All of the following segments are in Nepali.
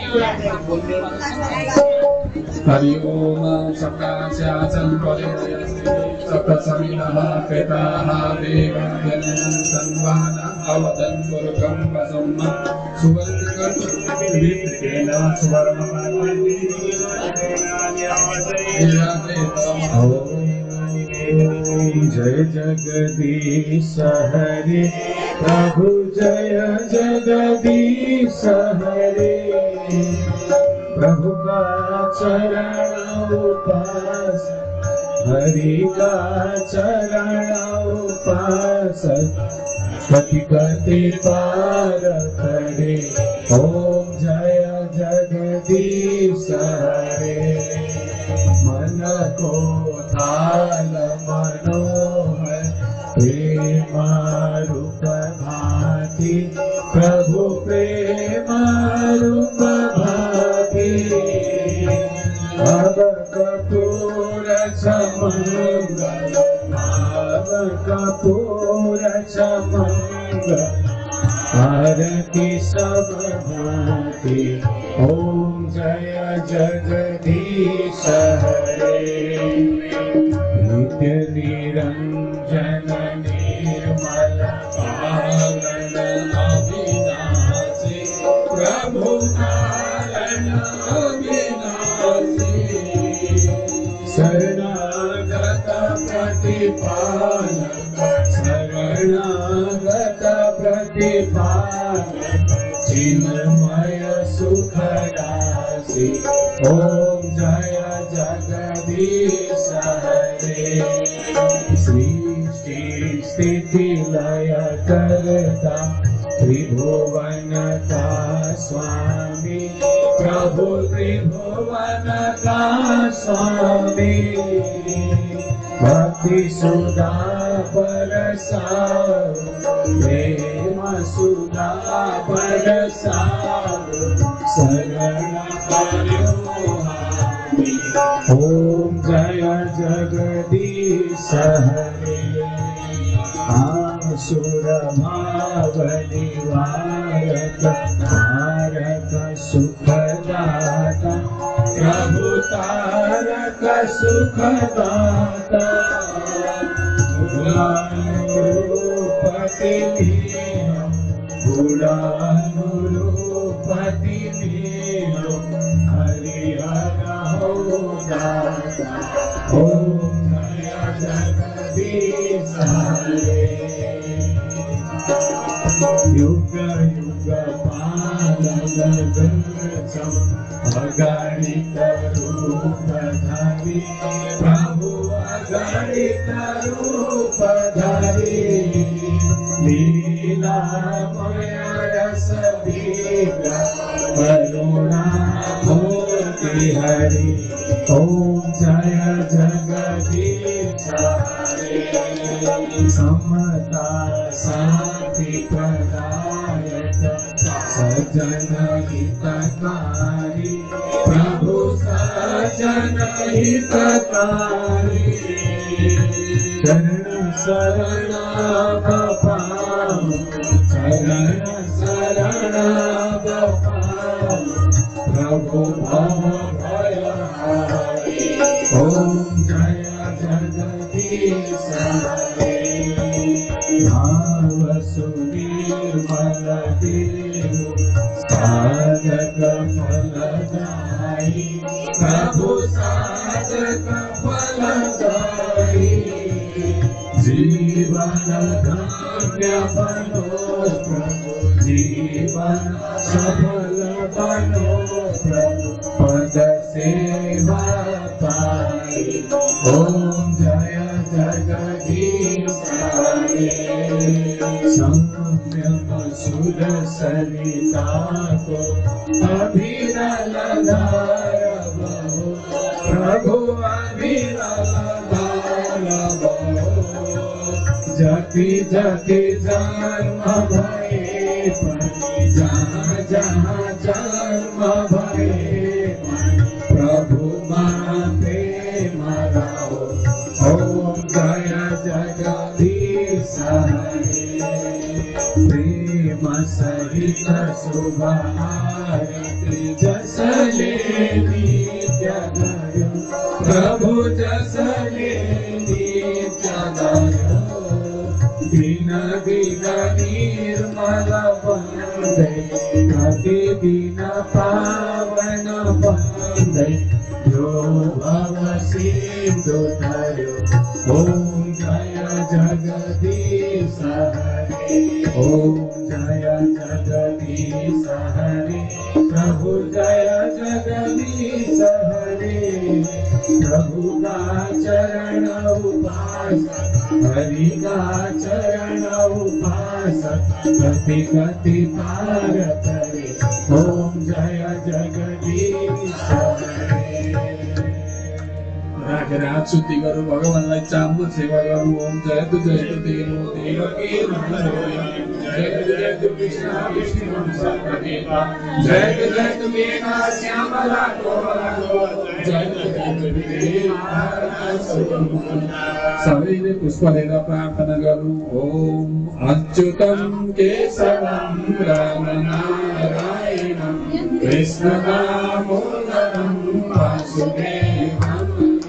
हरि ओम सप्तास्याचन परिदयस्ते सप्तसमिनः पेताः देवाजनं सन्वाना अवदन् मुरुगं वसम्म सुवर्णकर्तृविप्रेण जय जगदीश हरे प्रभु जय जगदीश हरे प्रभु का चरण उपास हरि का चरण उपास पति गति पार करे ओम जय जगदीश हरे मन को थाल मनोहर प्रेम रूप भाति प्रभु प्रेम रूप भाति अब कपूर समंगल अब कपूर समंगल आरती सब भांति ओम जय जगदीश हरे नित्य निरंजन निर्मल पावन अविनाशी प्रभु पालन अविनाशी शरणागत प्रतिपालक शरणागत प्रतिपालक चिन्मय सुख राशि ओम जय जगदीश हरे सृष्टि स्थिति लय करता त्रिभुवन का स्वामी प्रभु त्रिभुवन का स्वामी भक्ति सुधा बरसाओ प्रेम सुधा बरसाओ शरण करो हामी ओम जय जगदीश हरे आसुर भाव निवारक तारक सुखदाता प्रभु तारक सुखदाता गुणानुरूपति गुणानुरूपति हरिहर हो दाता ओम जय जगदीश हरे युग युग पालन अगणित रूप धारी प्रभु अगणित रूप धारी लीलामय रस बीजा करुणा मूर्ति हरि ओम जय जगदीश हरे समता शांति प्रदायक सज्जन हितकारी प्रभु सज्जन हितकारी शरण शरण पाओ शरण शरण पाओ प्रभु भव भय हारी ओम जय जगदीश हरे भाव सुनिर्मल देव साधक फलदायी प्रभु साधक फलदायी जीवन धन्य बनो प्रभु जीवन सफल बनो प्रभु पद सेवा पाई ओम जय जगदीश हरे संयम सुर सरिता को अभिनल धार बहो प्रभु अभिनल धार बहो जति जति जन्म भये जहाँ जहाँ जन्म भये प्रभु माते मराओ ओम जय जगदीश हरे प्रेम सहित शुभ आरती जस नित्य दयो प्रभु जसले नित्य दयो दिन दिन निर्मल बन्दै प्रतिदिन पावन बन्दै यो भव सिन्धु तर्यो ओम जय जगदीश हरे ओम जय जगदीश हरे प्रभु जय जगदीश हरे प्रभु का चरण उपासक हरि का चरण उपासक गति गति पार करे ओम जय जगदीश हरे राखेर हात शुद्धि गरौँ भगवानलाई चाम्बो सेवा गरौँ ओम जयतु देवो देवकी जयतु कृष्ण विष्णु सर्वदेवा जयतु मीना श्यामला सबैले पुष्प लिएर प्रार्थना गरौँ ओम अच्युतं केशवं रामनारायणं कृष्णदामोदरं वासुदेवं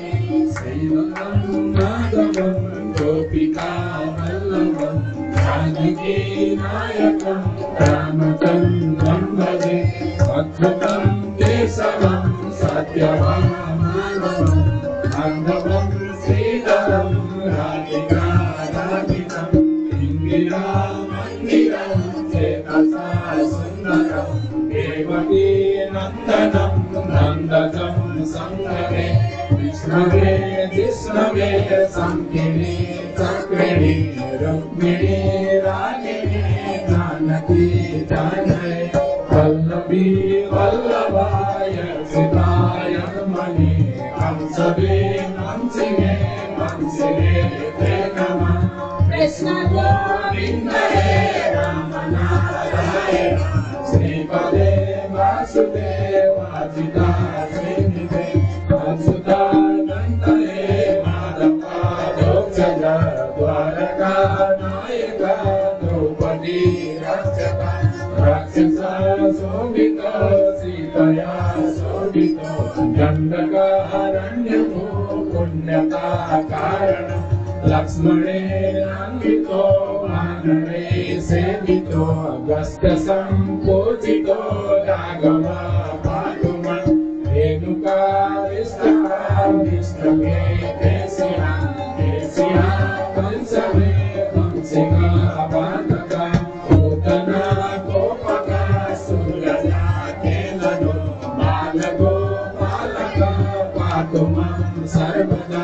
माधवं गोपिका वल्लभं जानकी नायकं रामचन्द्रं भजे अच्युतं केशवं सत्यभामाधवं माधवं श्रीधरं राधिकाराधितं इन्दिरामन्दिरं चेतसा सुन्दरं देवकी नन्दनं नन्दनं संगमे विष्णवे जिष्णवे संकिनी चक्रिणी रुक्मिणी रागिनी जानकी जानय वल्लभी वल्लभाय सीताय मणि कंसवे कंसिने कंसिने ते नमः कृष्ण गोविन्दे रामनारायण श्रीपदे वासुदेवाजिता श्रीनिधे अच्युतानन्दे माधवादोक्षज द्वारका नायक द्रौपदी रक्षका राक्षसा शोभितो सीतया शोभितो दण्डकारण्यको पुण्यता कारणं लक्ष्मणेनान्वितो वानरे सेवितो अगस्त्य सम्पूजितो राघव पातु मां रेणुका विष्णवे देशिया देशिया कंसवे कंसिका वातका पूतना गोपका सुरजा केलनो बालगोपालका पातु मां सर्वदा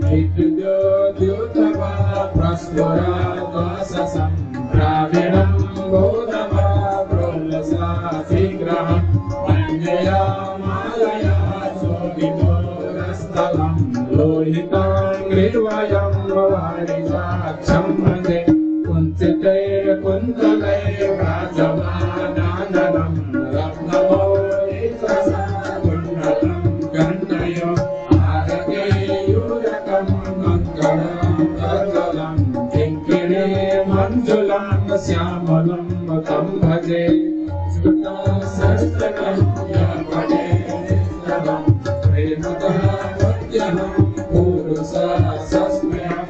द्योतवा प्रस्फुरा दाससं द्राविणं गोदवा प्रोलसा शीघ्रम् अन्यया मालया शोभितो रस्तलं लोहितं निर्वयं वारिजाक्षं भजे कुञ्चितैः कुन्तलैः राजमानाननं रत्नमौलितसा कुण्डलं गण्डयो श्यामलं तं भजे सस्तकं यापदे स्तवं प्रेमतः मध्यमं पुरुषा सस्म्यं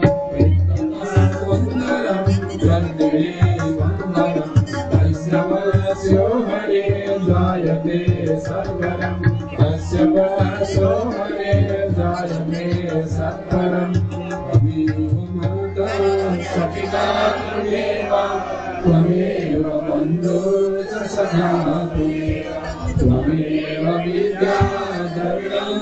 वन्दनं वन्दे वन्दनं वैष्णवस्यो हरे जायते सर्वरं तस्य वशो हरे जायते सर्वरं सखिता त्वमेव बन्धुश्च सखा त्वमेव विद्याधरं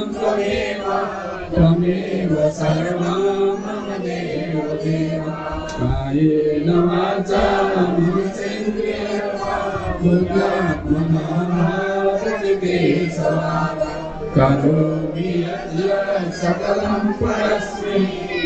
त्वमेव सर्वं मम देव देव कायेन वाचा करोमि यत् सकलं परस्मै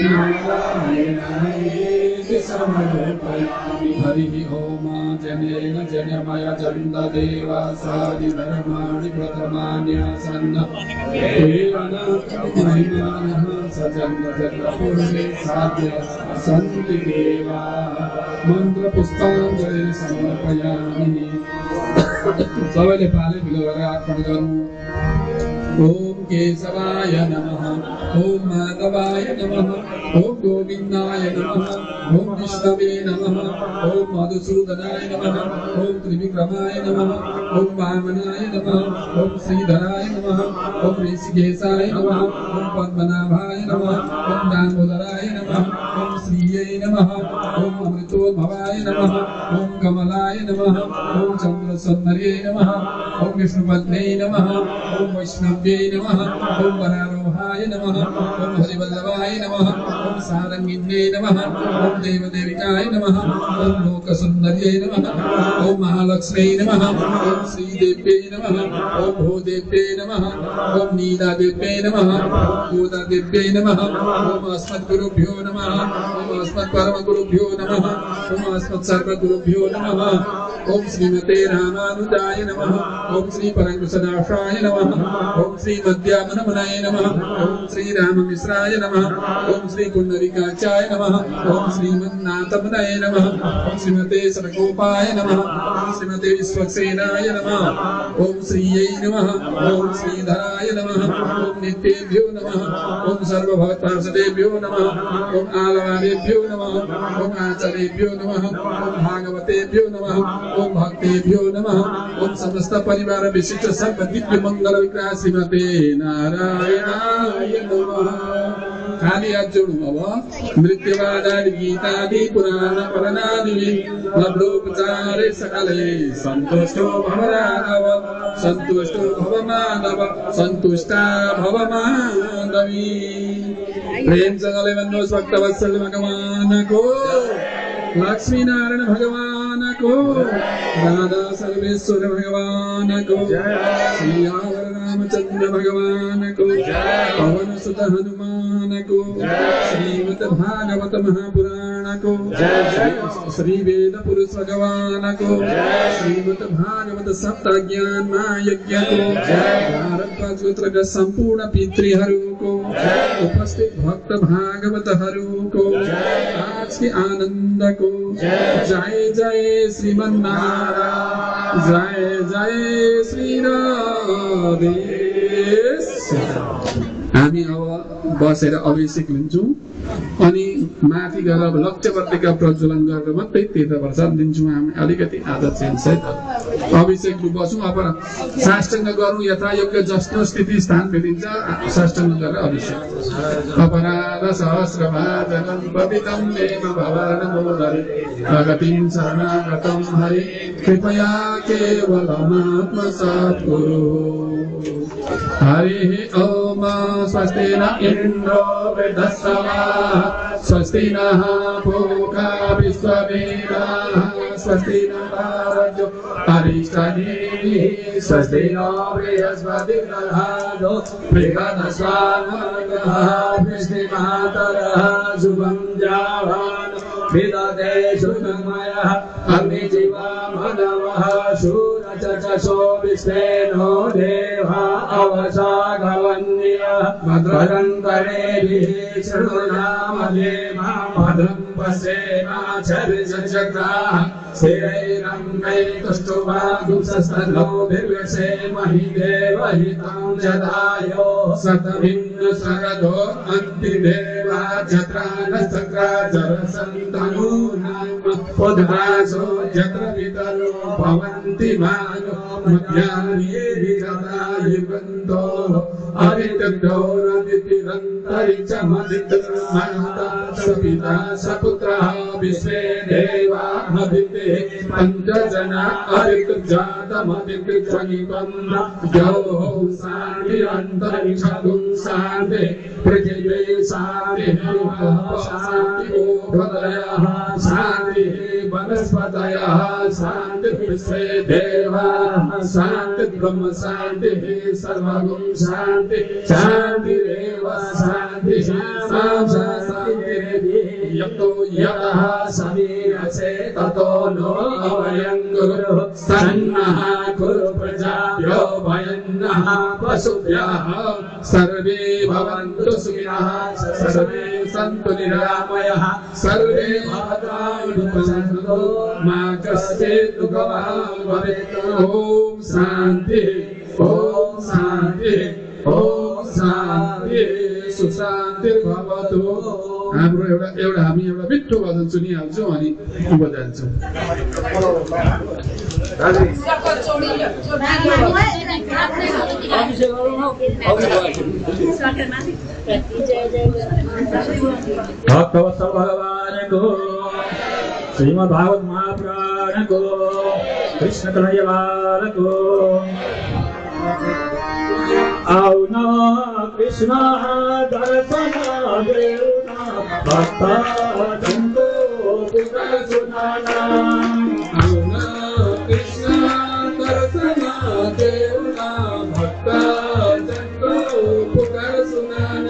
नारायणाय समर्पयामि हरिः ओम जनेन जनमय चन्ददेवासादि धर्माणि प्रथमान्यासन्न देवना महिमानः सचन्द्रचक्रपूर्णे साध्य सन्ति देवा मन्त्रपुष्पाञ्जलि समर्पयामि सबैले पाले भिलो गरेर अर्पण गरौँ ओम केशवाय नमः ओम माधवाय नमः ओम गोविंदाय नमः ओम विष्णवे नमः ओम मधुसूदनाय नमः ओम त्रिविक्रमाय नमः ओम वामनाय नमः ओम श्रीधराय नमः ओम ऋषिकेशाय नमः ओम पद्मनाभाय नमः ओम दामोदराय नमः ओम श्रीये नमः ओम अमृतोद्भवाय नमः ओम कमलाय नमः ओम चंद्रसुंदर्ये नमः ओम विष्णुपत्न्यै नमः ओम वैष्णव्यै नमः ओम वरारोहाय नमः ओम हरिवल्लभाय नमः ओम सारंगिन्यै नमः ओम देवदेविकाय नमः ओम लोकसुंदर्यै नमः ओम महालक्ष्म्यै नमः ओम श्रीदेव्यै नमः ओम भूदेव्यै नमः ओम नीलादेव्यै नमः ओम गोदादेव्यै नमः ओम अस्मद्गुरुभ्यो नमः ओम अस्मत्परमगुरुभ्यो नमः ओम अस्मत्सर्वगुरुभ्यो नमः ओम श्रीमते रामानुजाय नमः ओम श्री परंकुशदासाय नमः ओम श्री मध्यामनमनाय नमः ओम श्री राममिश्राय नमः ओम श्री पुंडरीकाक्षाय नमः ओम श्रीमन्नाथमनाय नमः ओम श्रीमते सनकोपाय नमः ओम श्रीमते विश्वक्सेनाय नमः ओम श्रीयै नमः ओम श्रीधराय नमः ओम नित्येभ्यो नमः ओम सर्वभक्तांसदेभ्यो नमः ओम आलवादेभ्यो नमः ओम आचार्येभ्यो नमः ओम भागवतेभ्यो नमः ओम भक्तेभ्यो नमः ओम समस्त परिवार विशिष्ट सर्व दिव्य मंगल विग्रह श्रीमते नारायणाय नमः। खाली हात जोडू बाबा। मृत्युवादादि गीतादि पुराण परनादि लब्धोपचारे सकले संतुष्टो भव राघव संतुष्टो भव माधव संतुष्टा भव माधवी। प्रेम संगले बंधु भक्तवत्सल भगवान को लक्ष्मी नारायण भगवान को राधा सर्वेश्वर भगवान को श्री रामचंद्र भगवान को पवन सुत हनुमान को श्रीमद भागवत महापुराण को श्री वेद पुरुष भगवान को श्रीमद भागवत सप्त ज्ञान महायज्ञ को भारत गोत्र का संपूर्ण पितृहरु को उपस्थित भक्त भागवत हरु को आज के आनंद को जय जय श्रीमन्नारायण जय जय श्री राधे। हामी अब बसेर अभिषेक लिन्छौं अनि माथि गएर लक्ष्यवर्तिका प्रज्वलन गरेर मात्रै तीर्थप्रसाद दिन्छौं। हामी अलिकति आदत चेन्ज छ अभिषेक बसौं अब साष्टाङ्ग गरौँ यथायोग्य जस्तो स्थिति स्थान भेटिन्छ साष्टाङ्ग गरेर अभिषेक। अपराध सहस्रभाजनं पतितं देव भवनमोदरे भगतिं शरणागतं हरे कृपया केवलमात्मसात् कुरु। हरिः ओम स्वस्ति न इन्द्रो वृद्धश्रवाः स्वस्ति नः पूषा विश्ववेदाः स्वस्ति न तारजो अरिष्टनेमिः स्वस्ति नो बृहस्पतिर्दधातु बृहदस्वानः वृष्टिमातरः शुभं जावानो विदते सुमयः अग्निजीवा मानवः शूरचक्षुषो विश्वेनो देवा अवसागवन्यः भद्रं करेभिः शृणुयामदेवां भद्रं पश्येमाक्षभिर्यजत्राः स्थिरैरङ्गैस्तुष्टुवागुंसस्तनोभिर्व्यसेमहि देवहितं जदायो सतमिन्द्रसरदो अन्तिदेवा जत्रानस्तत्राचरसन्तनूनाम् उद्भासो यत्र पितरो भवन्ति मानो मध्याह्ने विगता युगन्तो अरितद्दौरदितिरन्तरिक्षमदितिर्मन्ता सपिता सपुत्रः विश्वे देवा मदिते पञ्चजना अरितजातमदितिर्जनिपन्न द्यौः शान्तिरन्तरिक्षगुं शान्ति पृथिवी शान्तिः शान्तिः ओषधयः शान्तिः वनस्पतयः शान्तिः विश्वे देवाः शान्तिः ब्रह्म शान्तिः सर्वगुं शान्ति शान्तिरेव शान्तिः शान्तिरेव यतो यतः समीरसे ततो नो अवयं गुरुः सन्नः कुरु प्रजाभ्यो भयन्नः पशुभ्यः सर्वे भवन्तु सुखिनः सर्वे सन्तु निरामयः सर्वे भद्राणि पश्यन्तु मा कश्चित् दुःखभाग् भवेत्। ॐ शान्तिः ॐ शान्तिः ओम शान्ति सुशान्तिर्भवतु। हाम्रो एउटा हामी एउटा मिठो भजन सुनिहाल्छौँ अनि उँभो जान्छौँ। भक्तवत्सल भगवानको श्रीमद् भागवत महापुराणको कृष्ण कन्हैया बालको आउन कृष्ण दर्शन देउन भक्तजनको पुकार सुनाउन। आउन कृष्ण दर्शन देउन भक्तजनको पुकार सुनाउन।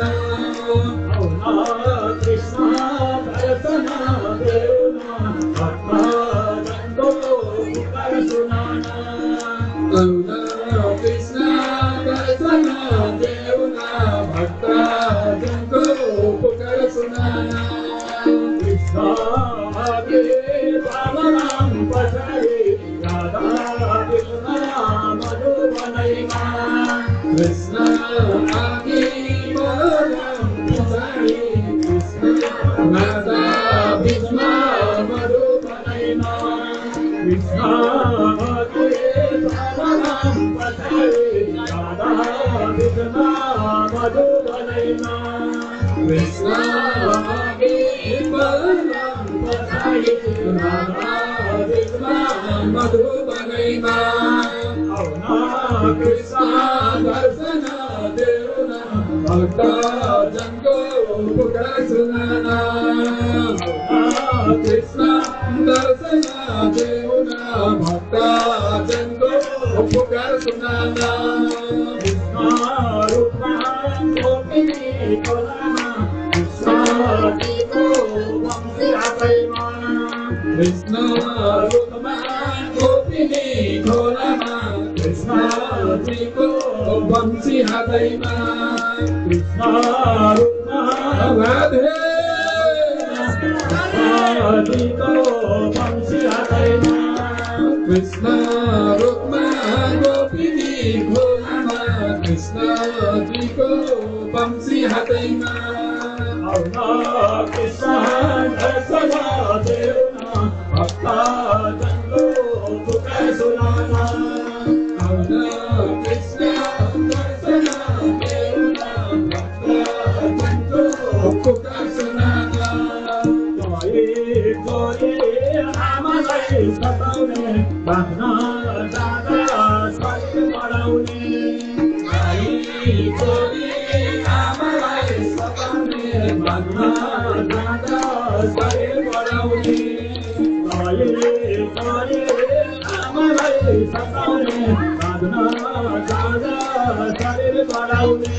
आउन कृष्ण दर्शन देउन भक्तजनको पुकार सुनाउन। आउन कृष्ण दर्शन देउन भक्तजनको पुकार सुनाउन। कृष्ण आगे बलराम पछाडि राधा कृष्ण मधुबनैमा। कृष्ण आगे बलराम पछाडि कृष्ण राधा कृष्ण मधुबनैमा। कृष्ण आगे बलराम पछाडि राधा कृष्ण मधुबनैमा। कृष्ण आगे बलराम पछाडि राधा कृष्ण मधुबनैमा। कृष्ण दर्शन देउन भक्तजनको पुकार सुनाउन। कृष्ण दर्शन देउन भक्तजनको पुकार सुनाउन। कृष्ण रूपमा गोपिनी खोलामा कृष्णजीको वंशी आफैमा। कृष्ण रूपमा गोपिनी खोलामा कृष्णजीको वंशी हातैमा। कृष्ण रूपमा राधे कृष्णजीको वंशी आफैमा। कृष्ण रूपमा गोपिनी खोलामा कृष्णजीको वंशी हातैमा। कृष्ण दर्शन देउन भक्तजनको पुकार सुनाउन। कृष्ण दर्शन देउन भक्तजनको पुकार सुनाउन। आमालाई सताउने बाँध्न जाँदा शरीर बढाउने। आमालाई सताउने बाँध्न जाँदा शरीर बढाउने। आमालाई सताउने बाँध्न जाँदा शरीर बढाउने।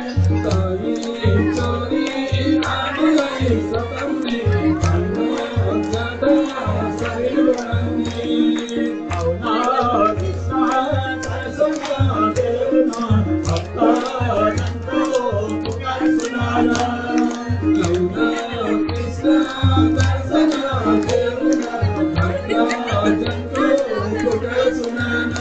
आमालाई सताउने बाँध्न जाँदा शरीर बढाउने। आउन कृष्ण दर्शन देउन भक्तजनको पुकार सुनाउन। आउन कृष्ण दर्शन देउन भक्तजनको पुकार सुनाउन।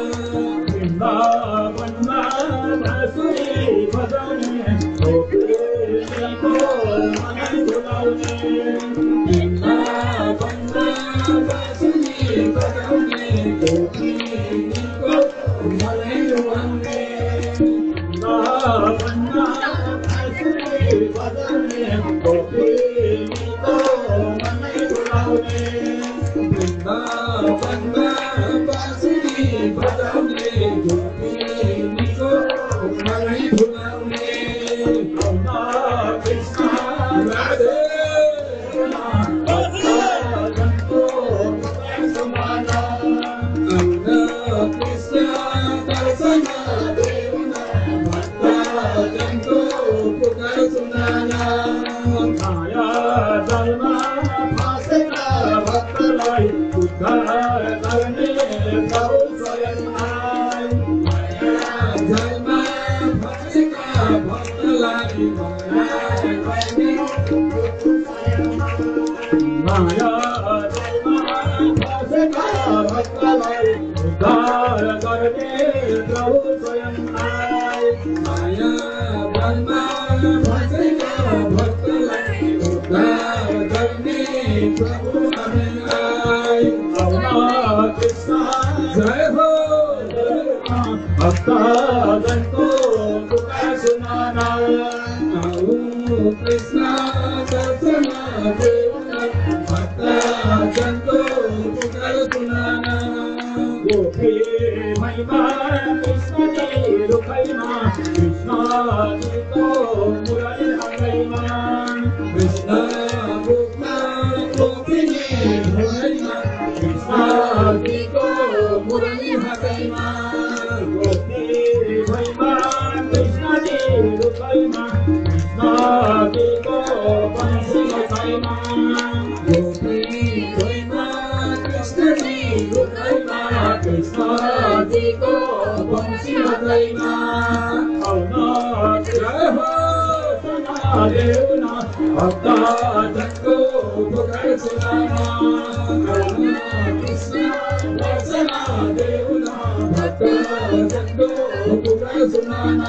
वृन्दावनमा बाँसुरी बजाउने गोपीको मनै डुलाउने। वृन्दावनमा बाँसुरी बजाउने गोपीको मनै डुलाउने। वृन्दावनमा बाँसुरी बजाउने गोपीको मनै डुलाउने। वृन्दावनमा बाँसुरी बजाउने गोपीको मनै डुलाउने। कृष्ण राधे भक्तजनको पुकार सुनाउन। आउन कृष्ण दर्शन देउन भक्तजनको पुकार सुनाउन। माया जलमा फसेका भक्तलाई उद्धार गर्ने प्रभु स्वयं आए। माया जलमा फसेका भक्तलाई उद्धार गर्ने माया जलमा फसेका भक्तलाई उद्धार गर्ने प्रभु स्वयं आए। भक्तजनको पुकार सुनाना कृष्ण दर्शन देउन भक्तजनको पुकार सुनाना गोपी महिमा कृष्णजी रुखैमा कृष्णजीको मुरली हँदैमा कृष्ण रूपमा गोपिनी भुइँमा कृष्णजीको मुरली हातैमा गोपी महिमा कृष्णजी रुखैमा कृष्णजीको बंशी छैमा गोपी भुइँमा कृष्णजी रुखैमा कृष्णजीको बंशी हातैमा जय हो देउन भक्तजनको पुकार सुनाना कृष्ण दर्शन देउन भक्तजनको पुकार सुनाना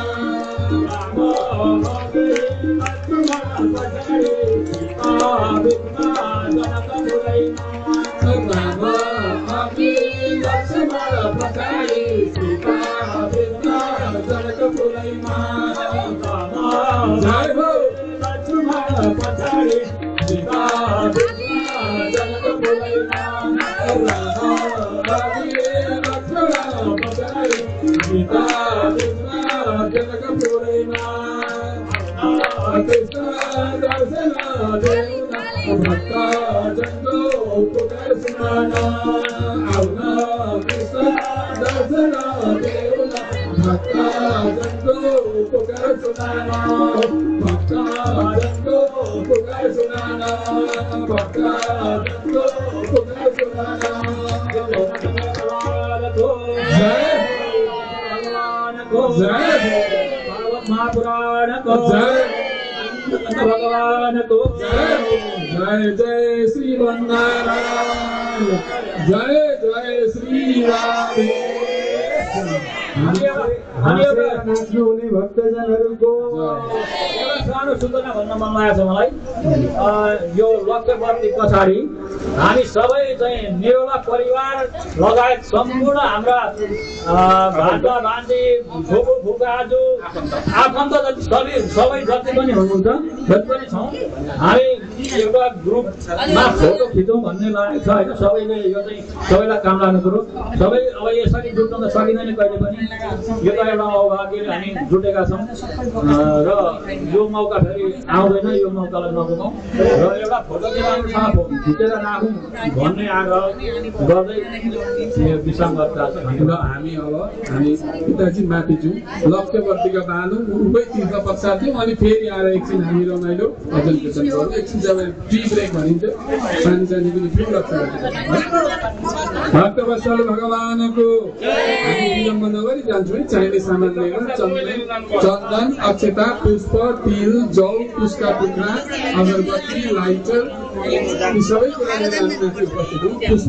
राम अघि लक्ष्मण पछाडि सीता बित्न जनक पुरैमा जय हो लक्ष्मण पछाडि सीता बित्न जनक पुरैमा राम अघि लक्ष्मण पछाडि सीता बित्न जनक पुरैमा कृष्ण दर्शन देउन भक्तजनको पुकार सुनाना आउन कृष्ण दर्शन देउन भक्तजनको पुकार सुनाना भक्तजनको पुकार सुनाना भक्तजनको पुकार सुनाना जय जय महापुराण को जय भगवान को जय जय श्रीमन्नारायण जय जय श्री राम नाच्नुहुने भक्तजनहरूको एउटा सानो सूचना भन्न मन लागेको छ मलाई यो लक्ष्यवर्ती पछाडि हामी सबै चाहिँ निरोला परिवार लगायत सम्पूर्ण हाम्रा भान्जा भान्जी फुपू फुकाजु आफन्त सबै जति पनि हुनुहुन्छ जति पनि छौँ हामी एउटा ग्रुपमा फोटो खिचौँ भन्ने लागेको छ होइन सबैले यो चाहिँ सबैलाई काम लाग्ने कुरो सबै अब यसरी जुट्न त सकिँदैन कहिले पनि यो त एउटा अभाग्यले हामी जुटेका छौँ र यो मौका फेरि आउँदैन यो मौकालाई नगुमाउँ र एउटा फोटो साथ खिचेर राखौँ भन्ने आग्रह गर्दै विश्राम गर्दा र हामी पिताजी माथि जाउँ लक्ष्यवर्तीका बाँधौँ उभै तीर्थ पश्चात जाउँ अनि फेरि आएर एकछिन हामी रमाइलो भजन कीर्तन गरौँ एकछिन जब टी ब्रेक भनिन्छ सानो सानो पनि फेरि लक्ष्यवर्ती भक्तवत्सल भगवानको हामी विलम्ब नगरी जान्छौँ है चाहिने सामान लिएर चन्दन अक्षता पुष्प तिल जौ पुष्का टुक्रा अगरबत्ती लाइटर यी सबै कुरा लिएर हामी माथि उपस्थित हौँ पुष्प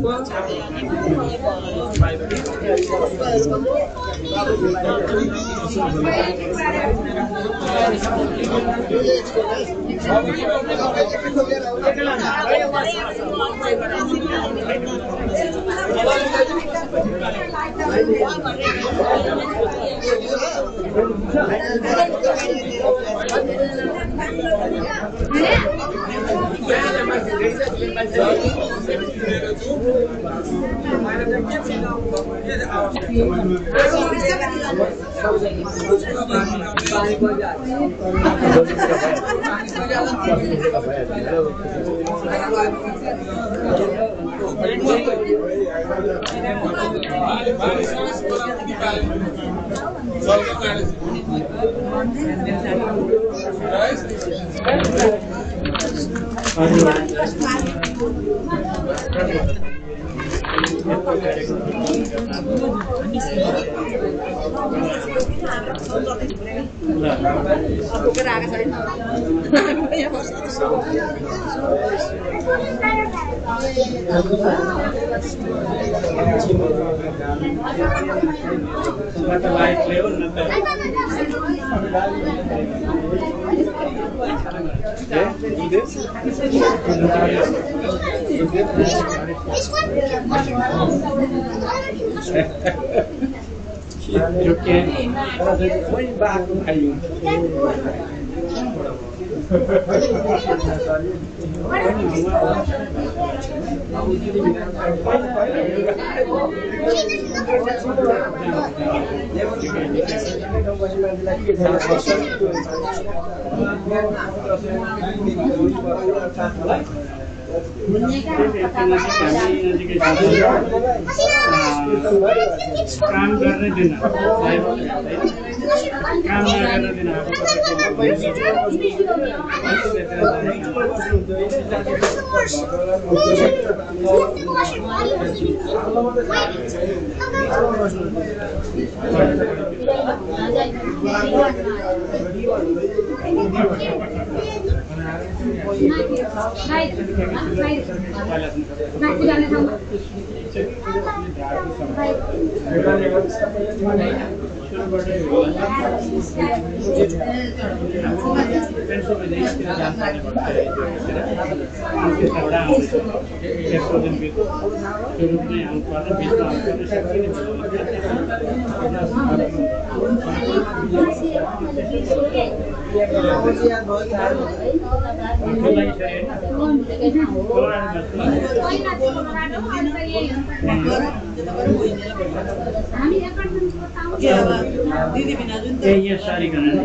काम गर्ने दिन काम नगर्ने दिन ये सारी करना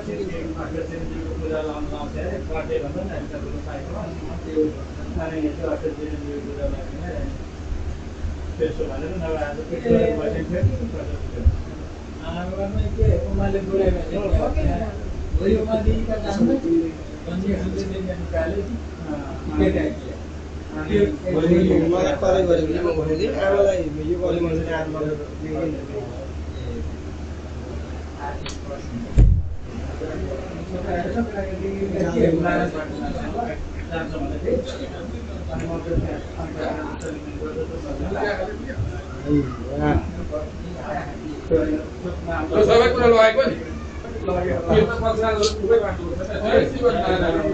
मलाई परे गरे भने म भन्दै आमालाई यो गर्ने मान्छेले आमालाई सबै कुरा लगाएको नि त्यो पक्षहरू पुरै बाटो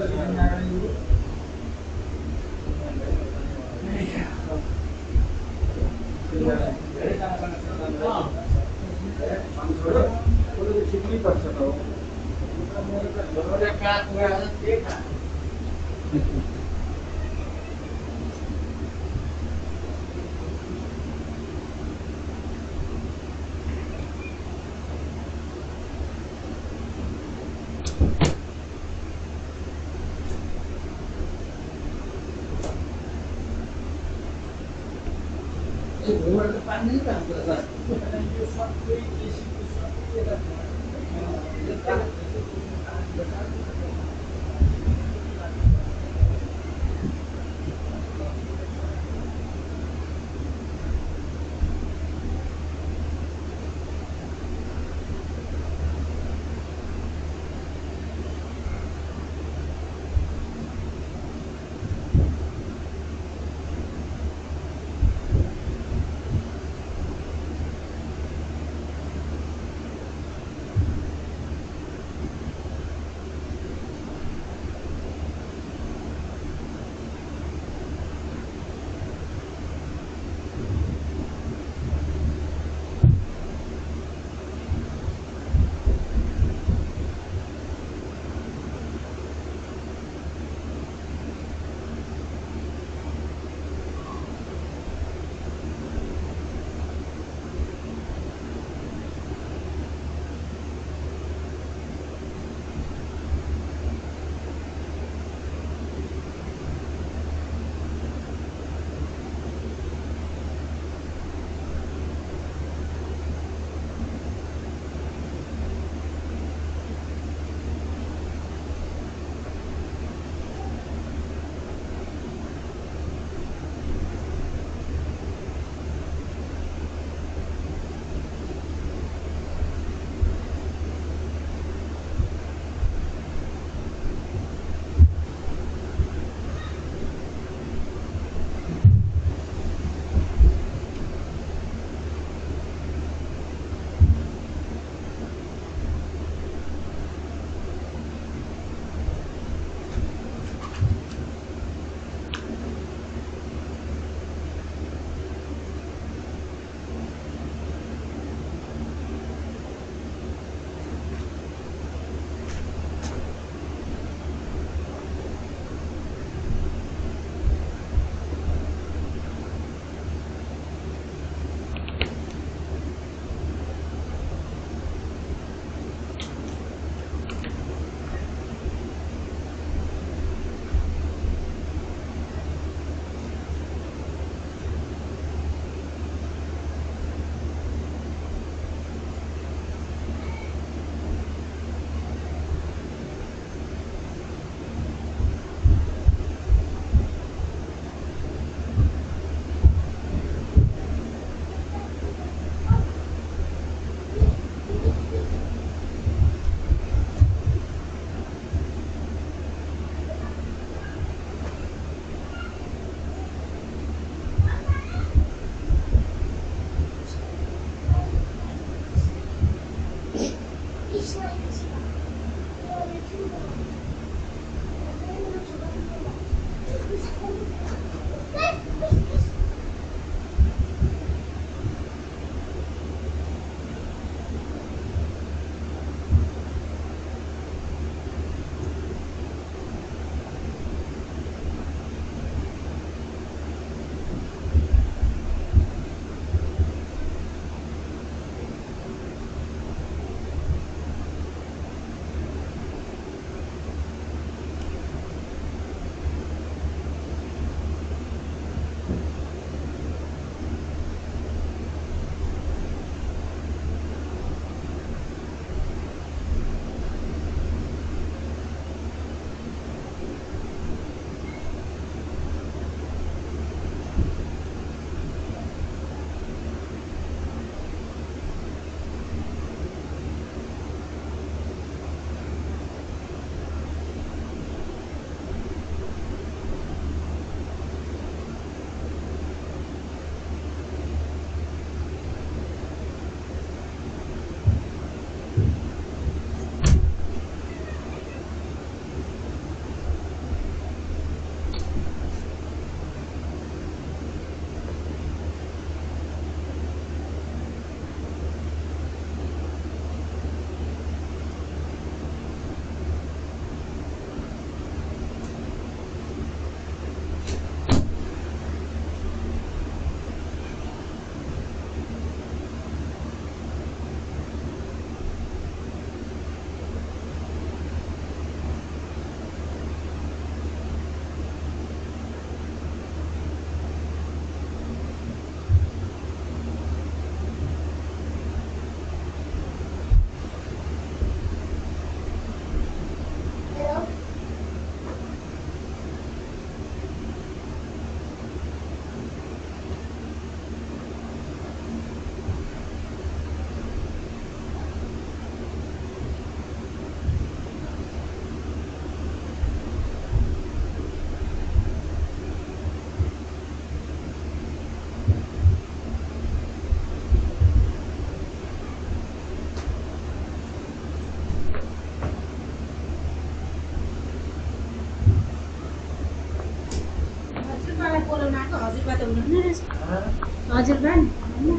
बोलाउन आएको हजुरबा त हुनुहुन्न रहेछ हजुरबा नि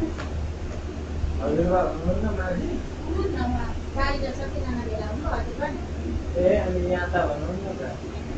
हजुरबा हुनुहुन्न मान्छे गाडी जसो किन नबेला हुनु हजुरबा नि ए अनि यहाँ त भन्नु न त